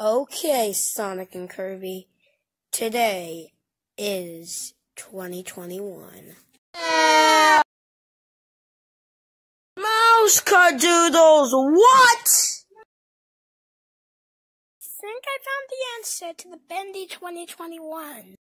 Okay, Sonic and Kirby. Today is 2021. Mouse cadoodles, what? I think I found the answer to the bendy 2021.